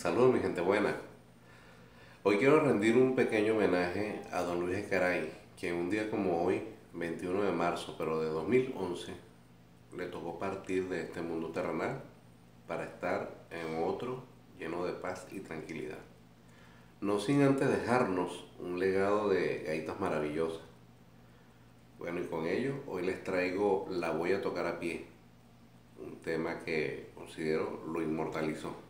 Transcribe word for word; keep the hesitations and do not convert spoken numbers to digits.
Saludos mi gente buena. Hoy quiero rendir un pequeño homenaje a don Luis Ecaray, quien un día como hoy, veintiuno de marzo, pero de dos mil once, le tocó partir de este mundo terrenal para estar en otro lleno de paz y tranquilidad. No sin antes dejarnos un legado de gaitas maravillosas. Bueno, y con ello hoy les traigo La voy a tocar a pie, un tema que considero lo inmortalizó.